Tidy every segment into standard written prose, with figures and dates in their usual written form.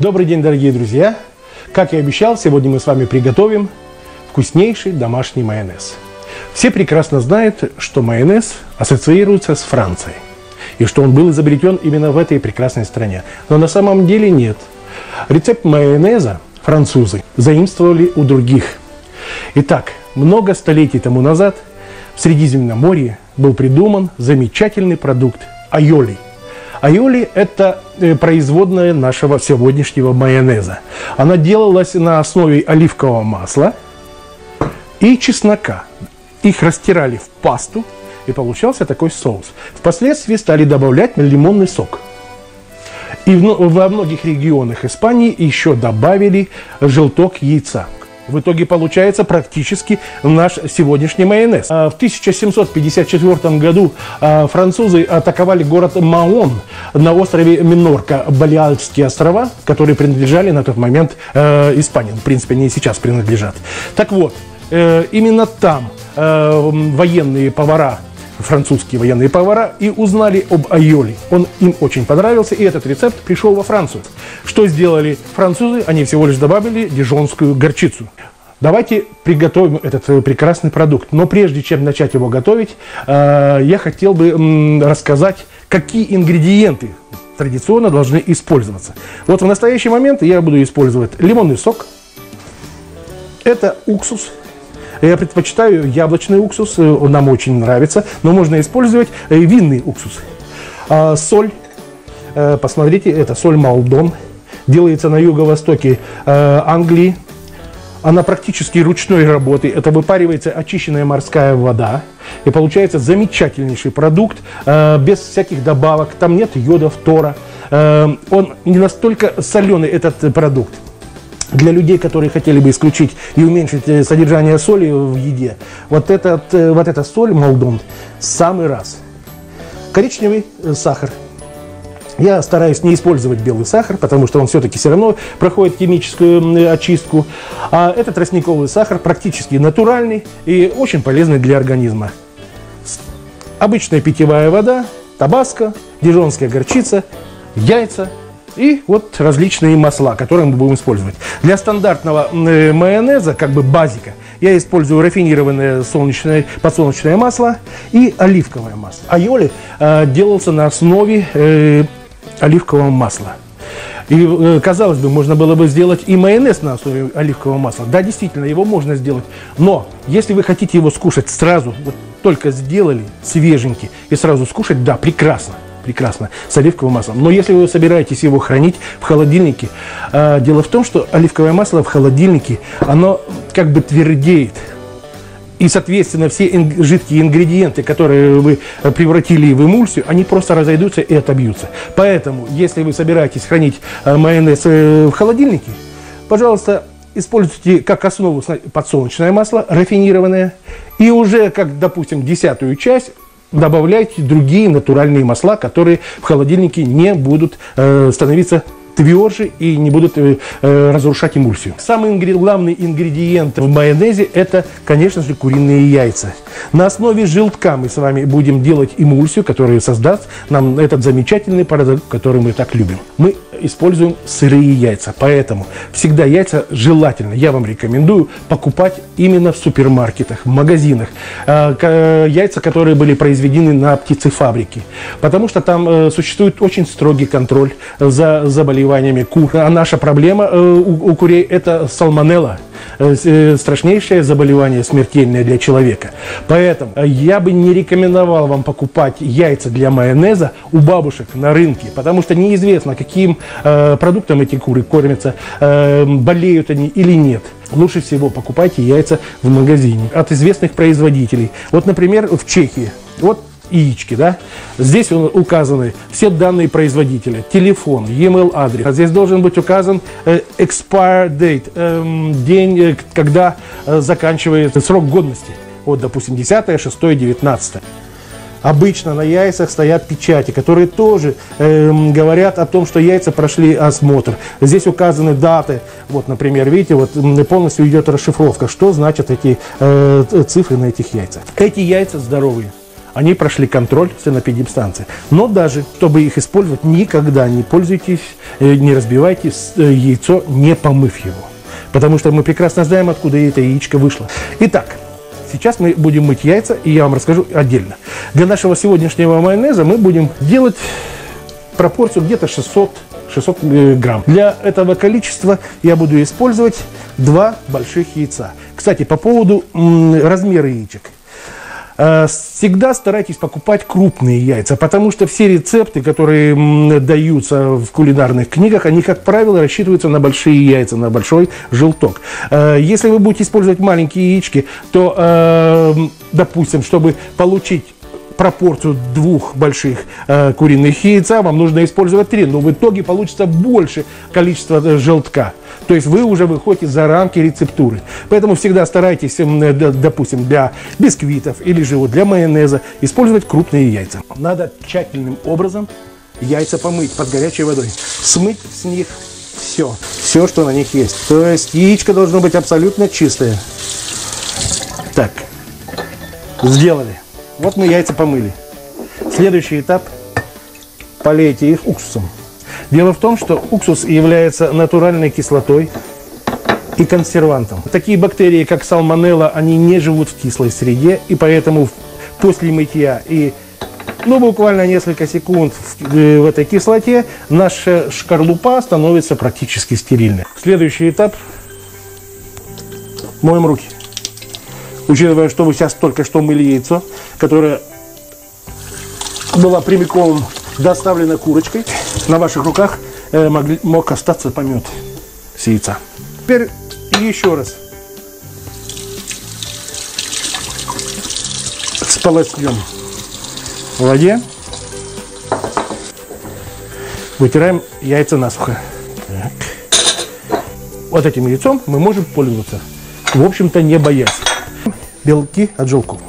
Добрый день, дорогие друзья! Как и обещал, сегодня мы с вами приготовим вкуснейший домашний майонез. Все прекрасно знают, что майонез ассоциируется с Францией, и что он был изобретен именно в этой прекрасной стране. Но на самом деле нет. Рецепт майонеза французы заимствовали у других. Итак, много столетий тому назад в Средиземноморье был придуман замечательный продукт айоли. Айоли – это производная нашего сегодняшнего майонеза. Она делалась на основе оливкового масла и чеснока. Их растирали в пасту, и получался такой соус. Впоследствии стали добавлять лимонный сок. И во многих регионах Испании еще добавили желток яйца. В итоге получается практически наш сегодняшний майонез. В 1754 году французы атаковали город Маон на острове Минорка, Балеарские острова, которые принадлежали на тот момент Испании. В принципе, они и сейчас принадлежат. Так вот, именно там военные повара, французские военные повара, и узнали об айоли. Он им очень понравился, и этот рецепт пришел во Францию. Что сделали французы? Они всего лишь добавили дижонскую горчицу. Давайте приготовим этот прекрасный продукт. Но прежде чем начать его готовить, я хотел бы рассказать, какие ингредиенты традиционно должны использоваться. Вот в настоящий момент я буду использовать лимонный сок. Это уксус. Я предпочитаю яблочный уксус, он нам очень нравится, но можно использовать винный уксус. Соль, посмотрите, это соль Малдон, делается на юго-востоке Англии. Она практически ручной работы, это выпаривается очищенная морская вода, и получается замечательнейший продукт, без всяких добавок, там нет йода, фтора, он не настолько соленый, этот продукт. Для людей, которые хотели бы исключить и уменьшить содержание соли в еде, вот эта соль Малдон самый раз. Коричневый сахар. Я стараюсь не использовать белый сахар, потому что он все-таки все равно проходит химическую очистку. А этот тростниковый сахар практически натуральный и очень полезный для организма. Обычная питьевая вода, табаско, дижонская горчица, яйца. И вот различные масла, которые мы будем использовать. Для стандартного майонеза, как бы базика, я использую рафинированное подсолнечное масло и оливковое масло. Айоли делался на основе оливкового масла. И, казалось бы, можно было бы сделать и майонез на основе оливкового масла. Да, действительно, его можно сделать. Но если вы хотите его скушать сразу, вот только сделали свеженький и сразу скушать, да, прекрасно. Прекрасно, с оливковым маслом. Но если вы собираетесь его хранить в холодильнике, дело в том, что оливковое масло в холодильнике, оно как бы твердеет. И, соответственно, все жидкие ингредиенты, которые вы превратили в эмульсию, они просто разойдутся и отобьются. Поэтому, если вы собираетесь хранить майонез в холодильнике, пожалуйста, используйте как основу подсолнечное масло, рафинированное, и уже, как, допустим, 10-ю часть, добавляйте другие натуральные масла, которые в холодильнике не будут становиться тверже и не будут разрушать эмульсию. Самый главный ингредиент в майонезе – это, конечно же, куриные яйца. На основе желтка мы с вами будем делать эмульсию, которая создаст нам этот замечательный продукт, который мы так любим. Мы используем сырые яйца, поэтому всегда яйца желательно, я вам рекомендую покупать именно в супермаркетах, в магазинах. Яйца, которые были произведены на птицефабрике, потому что там существует очень строгий контроль за заболеваниями кур. А наша проблема у курей – это сальмонелла. Страшнейшее заболевание, смертельное для человека. Поэтому я бы не рекомендовал вам покупать яйца для майонеза у бабушек на рынке, потому что неизвестно, каким продуктом эти куры кормятся, болеют они или нет. Лучше всего покупайте яйца в магазине от известных производителей. Вот, например, в Чехии. Вот яички, да? Здесь указаны все данные производителя, телефон, e-mail адрес. А здесь должен быть указан expire date, день, когда заканчивается срок годности. Вот, допустим, 10, 6, 19. Обычно на яйцах стоят печати, которые тоже говорят о том, что яйца прошли осмотр. Здесь указаны даты. Вот, например, видите, вот полностью идет расшифровка, что значат эти цифры на этих яйцах. Эти яйца здоровые. они прошли контроль санэпидемстанции. Но даже, чтобы их использовать, никогда не пользуйтесь, не разбивайте яйцо, не помыв его. Потому что мы прекрасно знаем, откуда это яичко вышло. Итак, сейчас мы будем мыть яйца, и я вам расскажу отдельно. Для нашего сегодняшнего майонеза мы будем делать пропорцию где-то 600 грамм. Для этого количества я буду использовать 2 больших яйца. Кстати, по поводу размера яичек. Всегда старайтесь покупать крупные яйца, потому что все рецепты, которые даются в кулинарных книгах, они, как правило, рассчитываются на большие яйца, на большой желток. Если вы будете использовать маленькие яички, то, допустим, чтобы получить пропорцию 2 больших куриных яйца, вам нужно использовать 3, но в итоге получится больше количества желтка. То есть вы уже выходите за рамки рецептуры. Поэтому всегда старайтесь, допустим, для бисквитов или же вот для майонеза использовать крупные яйца. Надо тщательным образом яйца помыть под горячей водой. Смыть с них все, что на них есть. То есть яичко должно быть абсолютно чистое. Так, сделали. Вот мы яйца помыли. Следующий этап. Полейте их уксусом. Дело в том, что уксус является натуральной кислотой и консервантом. Такие бактерии, как сальмонелла, они не живут в кислой среде, и поэтому после мытья и буквально несколько секунд в этой кислоте наша шкарлупа становится практически стерильной. Следующий этап. Моем руки. Учитывая, что вы сейчас только что мыли яйцо, которое было прямиком доставлено курочкой, на ваших руках мог остаться помет с яйца. Теперь еще раз сполоснем в воде, вытираем яйца насухо. Так. Вот этим яйцом мы можем пользоваться, в общем-то, не боясь. Белки от желтков.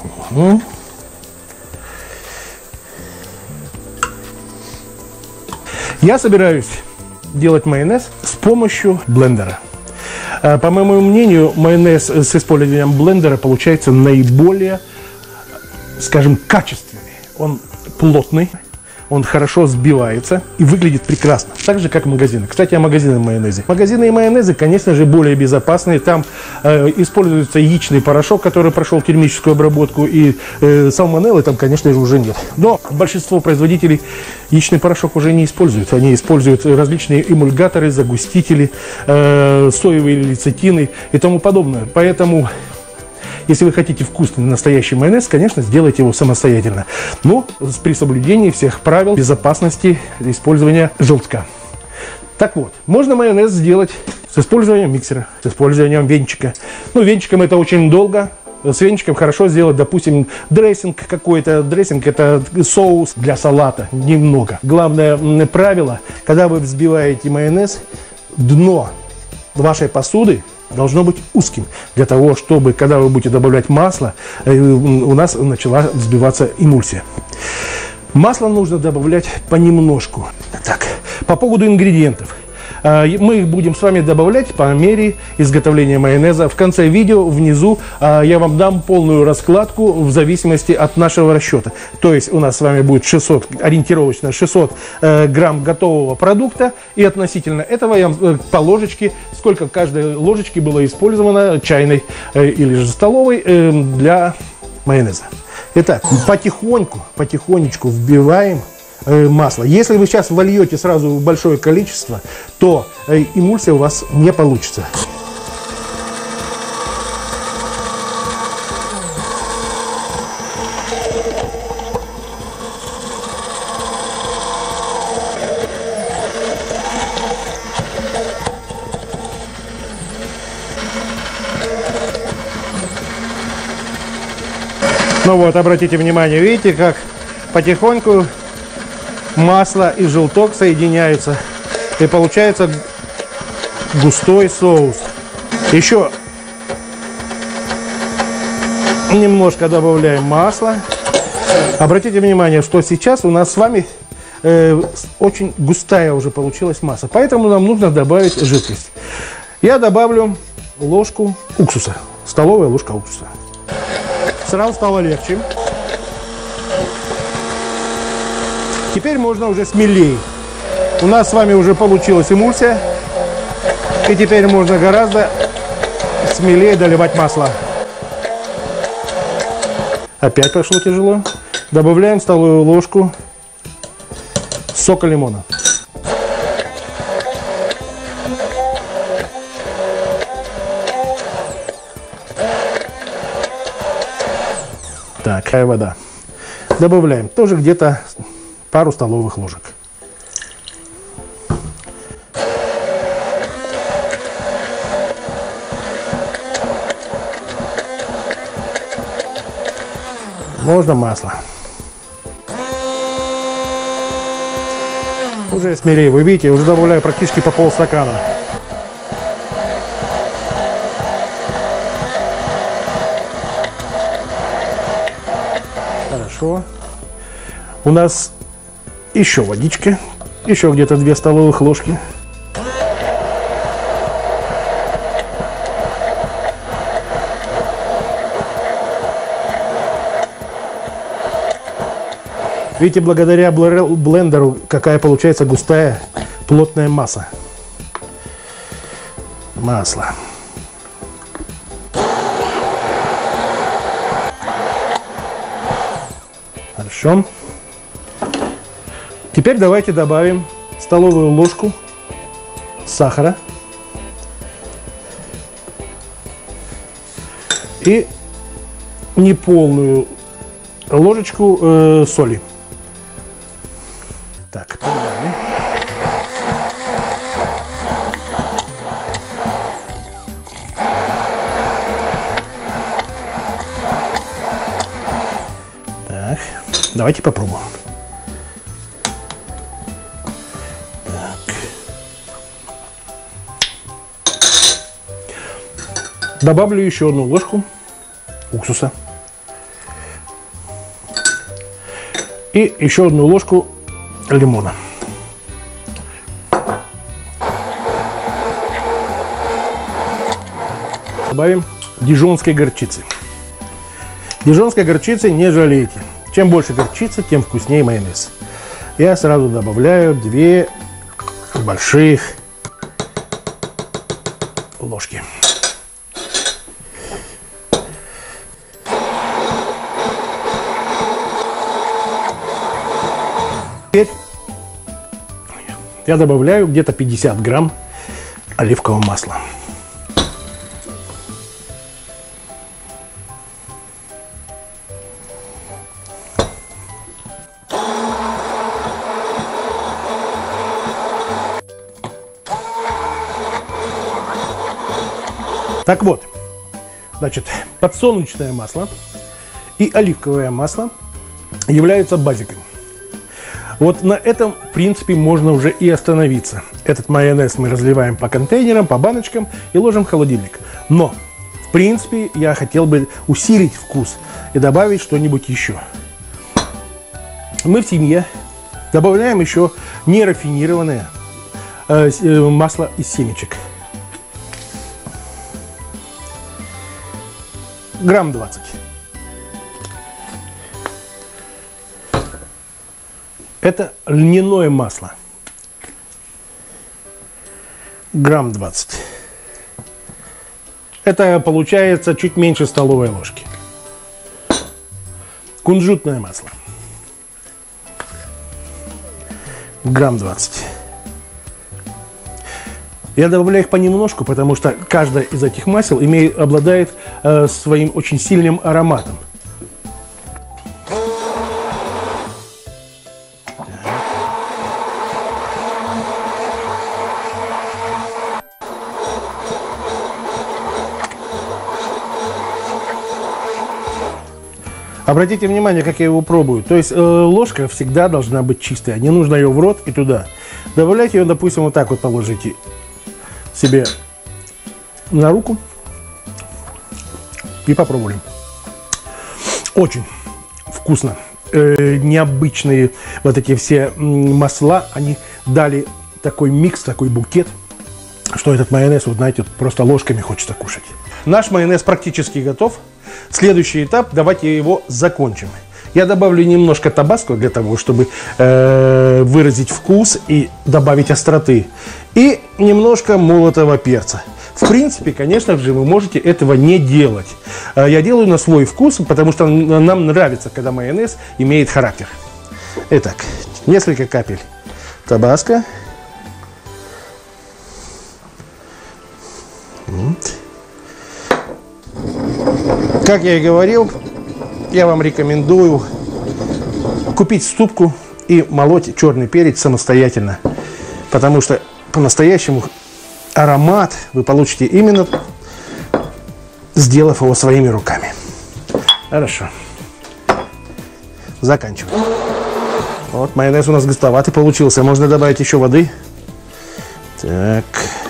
Я собираюсь делать майонез с помощью блендера. По моему мнению, майонез с использованием блендера получается наиболее, скажем, качественный. Он плотный, он хорошо сбивается и выглядит прекрасно. Так же, как магазины. Кстати, о магазинном майонезе. Магазины и майонезы, конечно же, более безопасные. Там используется яичный порошок, который прошел термическую обработку, и сальмонеллы там, конечно же, уже нет. Но большинство производителей яичный порошок уже не используют. Они используют различные эмульгаторы, загустители, соевые лецитины и тому подобное. Поэтому, если вы хотите вкусный настоящий майонез, конечно, сделайте его самостоятельно. Но при соблюдении всех правил безопасности использования желтка. Так вот, можно майонез сделать с использованием миксера, с использованием венчика. Венчиком это очень долго. С венчиком хорошо сделать, допустим, дрессинг какой-то. Дрессинг – это соус для салата, немного. Главное правило, когда вы взбиваете майонез, дно вашей посуды должно быть узким, для того, чтобы, когда вы будете добавлять масло, у нас начала взбиваться эмульсия. Масло нужно добавлять понемножку. Так, по поводу ингредиентов. Мы их будем с вами добавлять по мере изготовления майонеза. В конце видео внизу я вам дам полную раскладку в зависимости от нашего расчета. То есть у нас с вами будет ориентировочно 600 грамм готового продукта. И относительно этого я вам по ложечке, сколько в каждой ложечке было использовано чайной или же столовой для майонеза. Итак, потихонечку вбиваем масло. Если вы сейчас вольете сразу большое количество, то эмульсия у вас не получится. Ну вот, обратите внимание, видите, как потихоньку масло и желток соединяются, и получается густой соус. Еще немножко добавляем масла. Обратите внимание, что сейчас у нас с вами очень густая уже получилась масса, поэтому нам нужно добавить жидкость. Я добавлю ложку уксуса, столовая ложка уксуса. Сразу стало легче. Теперь можно уже смелее. У нас с вами уже получилась эмульсия. И теперь можно гораздо смелее доливать масло. Опять пошло тяжело. Добавляем столовую ложку сока лимона. Так, какая вода. Добавляем тоже где-то пару столовых ложек. Можно масло. Уже смелее, вы видите, уже добавляю практически по полстакана. Хорошо. У нас еще водички, еще где-то 2 столовых ложки. Видите, благодаря блендеру, какая получается густая, плотная масса. Масло. Хорошо. Теперь давайте добавим столовую ложку сахара и неполную ложечку соли. Так, погнали. Так, давайте попробуем. Так. Добавлю еще одну ложку уксуса. И еще одну ложку лимона. Добавим дижонской горчицы. Дижонской горчицы не жалейте. Чем больше горчицы, тем вкуснее майонез. Я сразу добавляю 2 больших ложки. Теперь я добавляю где-то 50 грамм оливкового масла. Так вот, значит, подсолнечное масло и оливковое масло являются базиками. Вот на этом, в принципе, можно уже и остановиться. Этот майонез мы разливаем по контейнерам, по баночкам и ложим в холодильник. Но, в принципе, я хотел бы усилить вкус и добавить что-нибудь еще. Мы в семье добавляем еще нерафинированное масло из семечек. Грамм 20. Это льняное масло. Грамм 20. Это получается чуть меньше столовой ложки. Кунжутное масло. Грамм 20. Я добавляю их понемножку, потому что каждое из этих масел обладает своим очень сильным ароматом. Обратите внимание, как я его пробую. То есть ложка всегда должна быть чистая. Не нужно ее в рот и туда. Добавляйте ее, допустим, вот так вот положите себе на руку и попробуем. Очень вкусно. Необычные вот эти все масла, они дали такой микс, такой букет, что этот майонез, вот знаете, просто ложками хочется кушать. Наш майонез практически готов. Следующий этап, давайте его закончим. Я добавлю немножко табаско для того, чтобы выразить вкус и добавить остроты. И немножко молотого перца. В принципе, конечно же, вы можете этого не делать. Я делаю на свой вкус, потому что нам нравится, когда майонез имеет характер. Итак, несколько капель табаско. Вот. Как я и говорил, я вам рекомендую купить ступку и молоть черный перец самостоятельно. Потому что по-настоящему аромат вы получите именно сделав его своими руками. Хорошо. Заканчиваем. Вот майонез у нас густоватый получился. Можно добавить еще воды. Так.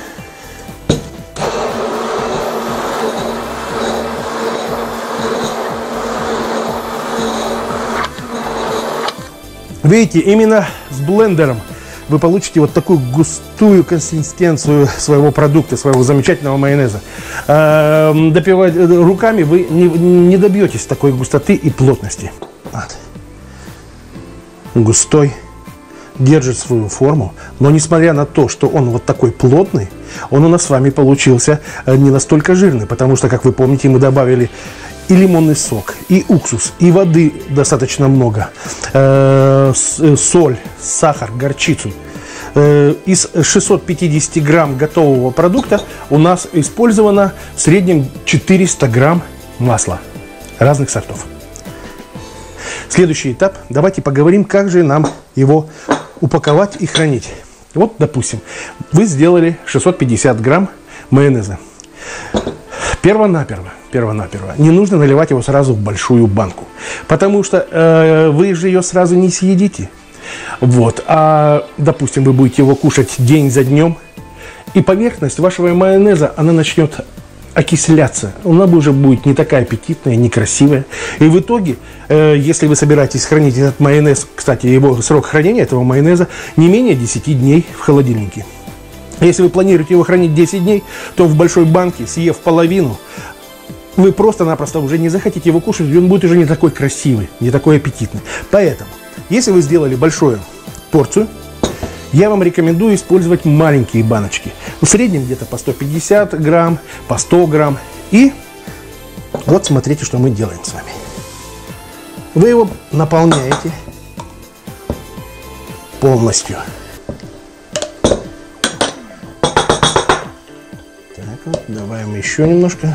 Видите, именно с блендером вы получите вот такую густую консистенцию своего продукта, своего замечательного майонеза. Допивать руками вы не добьетесь такой густоты и плотности. Вот. Густой, держит свою форму, но несмотря на то, что он вот такой плотный, он у нас с вами получился не настолько жирный, потому что, как вы помните, мы добавили и лимонный сок, и уксус, и воды достаточно много, соль, сахар, горчицу. Из 650 грамм готового продукта у нас использовано в среднем 400 грамм масла разных сортов. Следующий этап. Давайте поговорим, как же нам его упаковать и хранить. Вот, допустим, вы сделали 650 грамм майонеза. Первонаперво не нужно наливать его сразу в большую банку, потому что вы же ее сразу не съедите. Вот, а, допустим, вы будете его кушать день за днем, и поверхность вашего майонеза, она начнет окисляться. Она уже будет не такая аппетитная, некрасивая. И в итоге, если вы собираетесь хранить этот майонез, кстати, его срок хранения этого майонеза не менее 10 дней в холодильнике. Если вы планируете его хранить 10 дней, то в большой банке, съев половину, вы просто-напросто уже не захотите его кушать, и он будет уже не такой красивый, не такой аппетитный. Поэтому, если вы сделали большую порцию, я вам рекомендую использовать маленькие баночки. В среднем где-то по 150 грамм, по 100 грамм. И вот смотрите, что мы делаем с вами. Вы его наполняете полностью. Так вот, добавим еще немножко.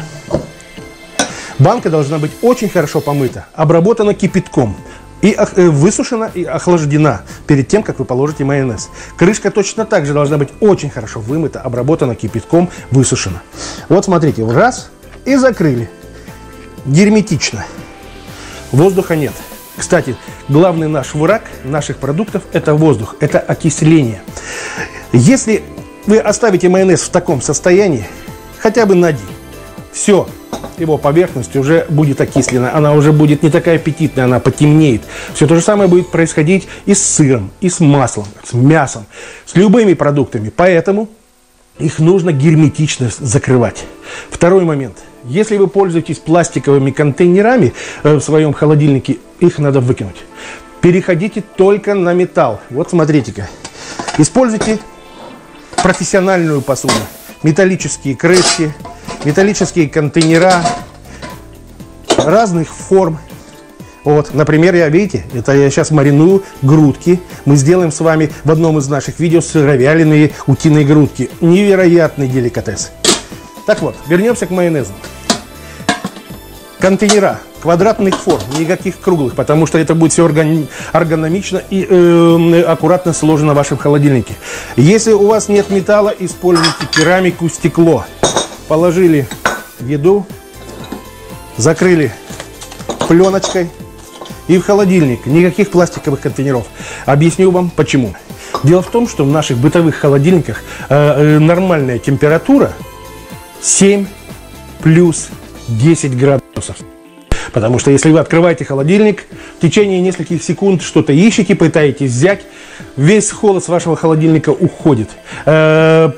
Банка должна быть очень хорошо помыта, обработана кипятком. И высушена и охлаждена перед тем, как вы положите майонез. Крышка точно так же должна быть очень хорошо вымыта, обработана кипятком, высушена. Вот смотрите, раз и закрыли. Герметично. Воздуха нет. Кстати, главный наш враг наших продуктов – это воздух, это окисление. Если вы оставите майонез в таком состоянии, хотя бы на день, все. Его поверхность уже будет окислена, она уже будет не такая аппетитная, она потемнеет. Все то же самое будет происходить и с сыром, и с маслом, с мясом, с любыми продуктами. Поэтому их нужно герметично закрывать. Второй момент. Если вы пользуетесь пластиковыми контейнерами в своем холодильнике, их надо выкинуть. Переходите только на металл. Вот смотрите-ка. Используйте профессиональную посуду. Металлические крышки, металлические контейнера разных форм. Вот, например, видите, это я сейчас мариную грудки. Мы сделаем с вами в одном из наших видео сыровяленые утиные грудки. Невероятный деликатес. Так вот, вернемся к майонезу. Контейнера квадратных форм, никаких круглых, потому что это будет все эргономично и аккуратно сложено в вашем холодильнике. Если у вас нет металла, используйте керамику, стекло. Положили еду, закрыли пленочкой и в холодильник. Никаких пластиковых контейнеров. Объясню вам почему. Дело в том, что в наших бытовых холодильниках нормальная температура 7 плюс 10 градусов. Потому что если вы открываете холодильник, в течение нескольких секунд что-то ищете, пытаетесь взять, весь холод с вашего холодильника уходит.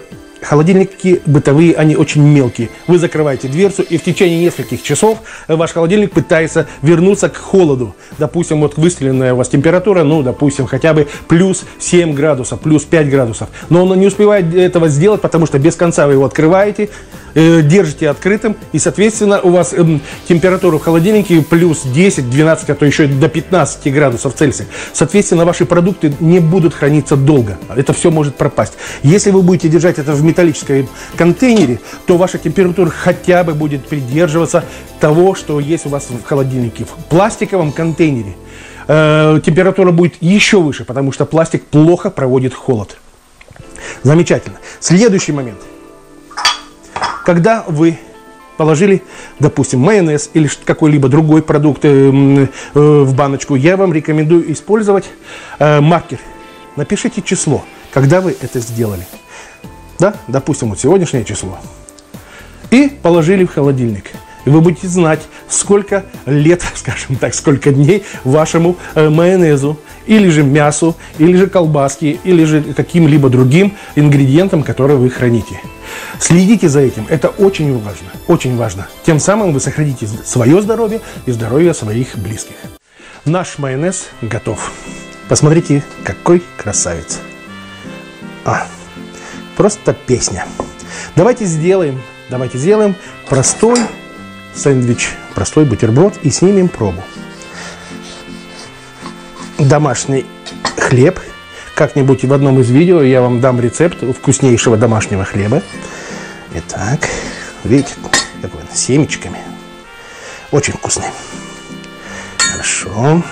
холодильники бытовые, они очень мелкие. Вы закрываете дверцу, и в течение нескольких часов ваш холодильник пытается вернуться к холоду. Допустим, вот выстреленная у вас температура, ну, допустим, хотя бы плюс 7 градусов, плюс 5 градусов. Но он не успевает этого сделать, потому что без конца вы его открываете, держите открытым, и, соответственно, у вас температура в холодильнике плюс 10, 12, а то еще до 15 градусов Цельсия. Соответственно, ваши продукты не будут храниться долго. Это все может пропасть. Если вы будете держать это в металлическом контейнере, то ваша температура хотя бы будет придерживаться того, что есть у вас в холодильнике. В пластиковом контейнере температура будет еще выше, потому что пластик плохо проводит холод. Замечательно. Следующий момент. Когда вы положили, допустим, майонез или какой-либо другой продукт в баночку, я вам рекомендую использовать маркер. Напишите число, когда вы это сделали. Да, допустим, вот сегодняшнее число. И положили в холодильник. И вы будете знать, сколько лет, скажем так, сколько дней вашему майонезу, или же мясу, или же колбаске, или же каким-либо другим ингредиентам, которые вы храните. Следите за этим, это очень важно, очень важно. Тем самым вы сохраните свое здоровье и здоровье своих близких. Наш майонез готов. Посмотрите, какой красавец. Просто песня. Давайте сделаем простой сэндвич, простой бутерброд и снимем пробу. Домашний хлеб. Как-нибудь в одном из видео я вам дам рецепт вкуснейшего домашнего хлеба. Итак, видите, такой с семечками. Очень вкусный. Хорошо.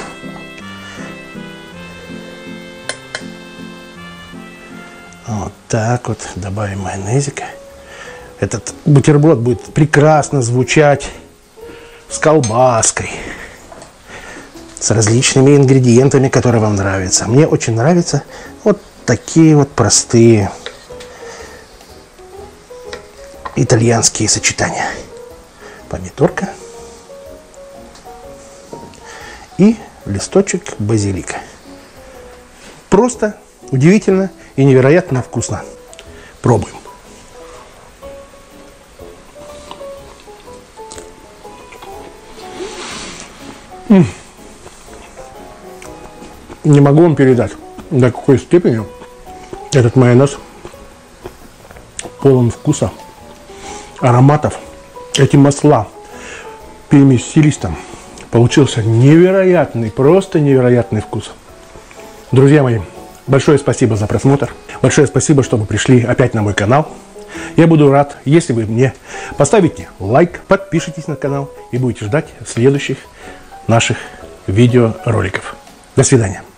Вот так вот добавим майонезика. Этот бутерброд будет прекрасно звучать с колбаской, с различными ингредиентами, которые вам нравятся. Мне очень нравятся вот такие вот простые итальянские сочетания. Помидорка и листочек базилика. Просто удивительно и невероятно вкусно. Пробуем. Не могу вам передать, до какой степени этот майонез полон вкуса, ароматов. Эти масла перемесь с рисом. Получился невероятный, просто невероятный вкус. Друзья мои, большое спасибо за просмотр. Большое спасибо, что вы пришли опять на мой канал. Я буду рад, если вы мне поставите лайк, подпишитесь на канал и будете ждать следующих наших видеороликов. До свидания.